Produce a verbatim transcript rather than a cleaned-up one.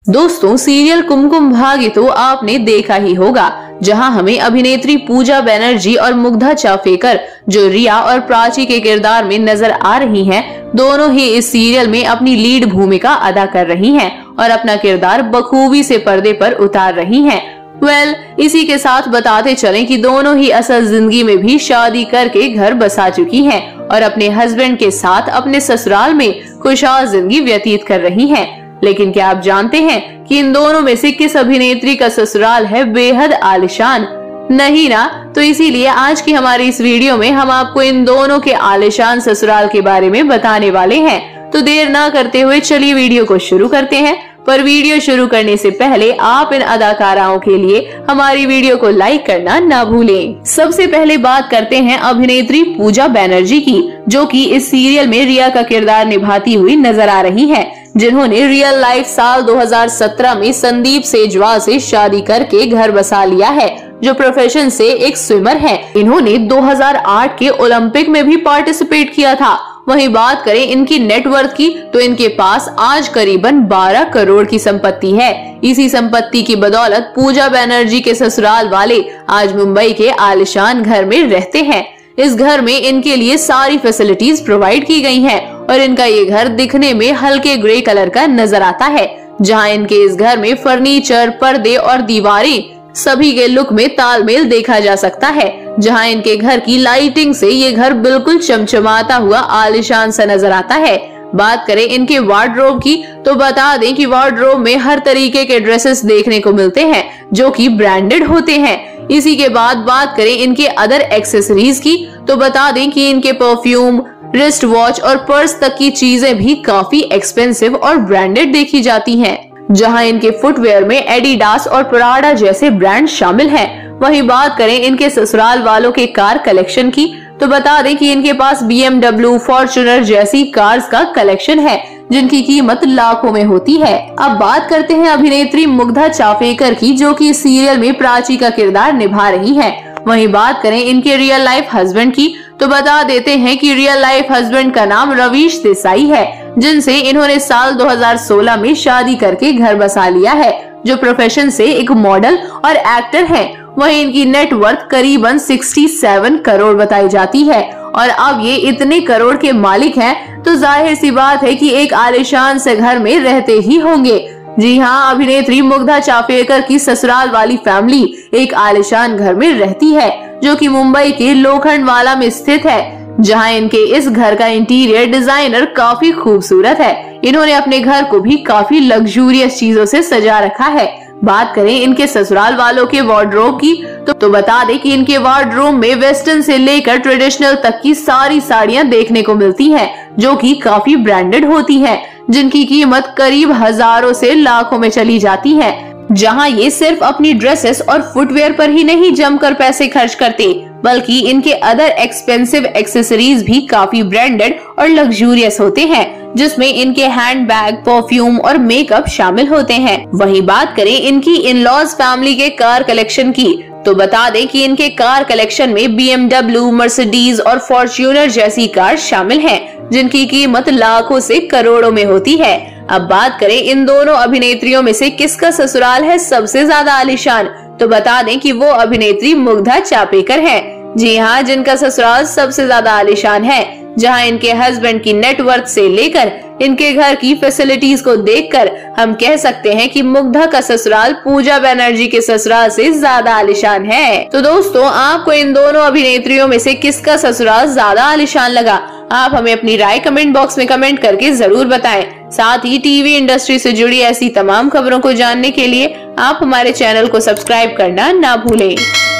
दोस्तों, सीरियल कुमकुम भाग्य तो आपने देखा ही होगा, जहां हमें अभिनेत्री पूजा बनर्जी और मुग्धा चाफेकर जो रिया और प्राची के किरदार में नजर आ रही हैं, दोनों ही इस सीरियल में अपनी लीड भूमिका अदा कर रही हैं और अपना किरदार बखूबी से पर्दे पर उतार रही हैं। वेल well, इसी के साथ बताते चलें कि दोनों ही असल जिंदगी में भी शादी करके घर बसा चुकी हैं और अपने हस्बैंड के साथ अपने ससुराल में खुशहाल जिंदगी व्यतीत कर रही हैं। लेकिन क्या आप जानते हैं कि इन दोनों में से किस अभिनेत्री का ससुराल है बेहद आलिशान? नहीं ना? तो इसीलिए आज की हमारी इस वीडियो में हम आपको इन दोनों के आलिशान ससुराल के बारे में बताने वाले हैं। तो देर ना करते हुए चलिए वीडियो को शुरू करते हैं। पर वीडियो शुरू करने से पहले आप इन अदाकाराओं के लिए हमारी वीडियो को लाइक करना ना भूलें। सबसे पहले बात करते हैं अभिनेत्री पूजा बनर्जी की, जो कि इस सीरियल में रिया का किरदार निभाती हुई नजर आ रही हैं, जिन्होंने रियल लाइफ साल दो हज़ार सत्रह में संदीप सेजवाल से शादी करके घर बसा लिया है, जो प्रोफेशन से एक स्विमर हैं। इन्होंने दो हज़ार आठ के ओलंपिक में भी पार्टिसिपेट किया था। वहीं बात करें इनकी नेटवर्थ की, तो इनके पास आज करीबन बारह करोड़ की संपत्ति है। इसी संपत्ति की बदौलत पूजा बनर्जी के ससुराल वाले आज मुंबई के आलिशान घर में रहते हैं। इस घर में इनके लिए सारी फैसिलिटीज प्रोवाइड की गई हैं और इनका ये घर दिखने में हल्के ग्रे कलर का नजर आता है, जहां इनके इस घर में फर्नीचर, पर्दे और दीवारें सभी के लुक में तालमेल देखा जा सकता है। जहां इनके घर की लाइटिंग से ये घर बिल्कुल चमचमाता हुआ आलिशान सा नजर आता है। बात करें इनके वार्डरोब की, तो बता दें कि वार्डरोब में हर तरीके के ड्रेसेस देखने को मिलते हैं जो कि ब्रांडेड होते हैं। इसी के बाद बात करें इनके अदर एक्सेसरीज की, तो बता दें कि इनके परफ्यूम, रिस्ट वॉच और पर्स तक की चीजें भी काफी एक्सपेंसिव और ब्रांडेड देखी जाती हैं। जहां इनके फुटवेयर में एडिडास और प्राडा जैसे ब्रांड शामिल हैं। वहीं बात करें इनके ससुराल वालों के कार कलेक्शन की, तो बता दें कि इनके पास बी एम डब्ल्यू, फॉर्च्यूनर जैसी कार्स का कलेक्शन है, जिनकी कीमत लाखों में होती है। अब बात करते हैं अभिनेत्री मुग्धा चाफेकर की, जो कि सीरियल में प्राची का किरदार निभा रही हैं। वहीं बात करें इनके रियल लाइफ हस्बैंड की, तो बता देते हैं कि रियल लाइफ हस्बैंड का नाम रवीश देसाई है, जिनसे इन्होंने साल दो हज़ार सोलह में शादी करके घर बसा लिया है, जो प्रोफेशन से एक मॉडल और एक्टर हैं। वहीं इनकी नेटवर्थ करीबन सड़सठ करोड़ बताई जाती है और अब ये इतने करोड़ के मालिक हैं, तो जाहिर सी बात है कि एक आलिशान से घर में रहते ही होंगे। जी हाँ, अभिनेत्री मुग्धा चाफेकर की ससुराल वाली फैमिली एक आलिशान घर में रहती है, जो कि मुंबई के लोखंडवाला में स्थित है। जहां इनके इस घर का इंटीरियर डिजाइनर काफी खूबसूरत है। इन्होंने अपने घर को भी काफी लग्जूरियस चीजों से सजा रखा है। बात करें इनके ससुराल वालों के वार्डरोब की, तो, तो बता दें कि इनके वार्डरोब में वेस्टर्न से लेकर ट्रेडिशनल तक की सारी साड़ियां देखने को मिलती हैं, जो कि काफी ब्रांडेड होती हैं, जिनकी कीमत करीब हजारों से लाखों में चली जाती है। जहां ये सिर्फ अपनी ड्रेसेस और फुटवेयर पर ही नहीं जमकर पैसे खर्च करते, बल्कि इनके अदर एक्सपेंसिव एक्सेसरीज भी काफी ब्रांडेड और लग्जूरियस होते हैं, जिसमें इनके हैंडबैग, परफ्यूम और मेकअप शामिल होते हैं। वहीं बात करें इनकी इन लॉज फैमिली के कार कलेक्शन की, तो बता दें कि इनके कार कलेक्शन में बी एम डब्ल्यू, मर्सिडीज और फॉर्च्यूनर जैसी कार शामिल हैं, जिनकी कीमत लाखों से करोड़ों में होती है। अब बात करें इन दोनों अभिनेत्रियों में से किसका ससुराल है सबसे ज्यादा आलिशान, तो बता दें कि वो अभिनेत्री मुग्धा चाफेकर है। जी हाँ, जिनका ससुराल सबसे ज्यादा आलिशान है, जहां इनके हस्बैंड की नेटवर्थ से लेकर इनके घर की फैसिलिटीज को देखकर हम कह सकते हैं कि मुग्धा का ससुराल पूजा बनर्जी के ससुराल से ज्यादा आलिशान है। तो दोस्तों, आपको इन दोनों अभिनेत्रियों में से किसका ससुराल ज्यादा आलिशान लगा? आप हमें अपनी राय कमेंट बॉक्स में कमेंट करके जरूर बताएं। साथ ही टीवी इंडस्ट्री से जुड़ी ऐसी तमाम खबरों को जानने के लिए आप हमारे चैनल को सब्सक्राइब करना ना भूलें।